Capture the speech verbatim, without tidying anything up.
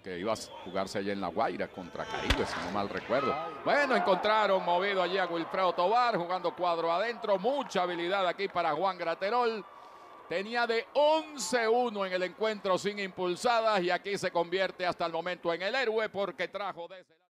que iba a jugarse allá en La Guaira contra Caribe, si no mal recuerdo. Bueno, encontraron movido allí a Wilfredo Tovar, jugando cuadro adentro. Mucha habilidad aquí para Juan Graterol. Tenía de once uno en el encuentro sin impulsadas y aquí se convierte hasta el momento en el héroe porque trajo de ese lado.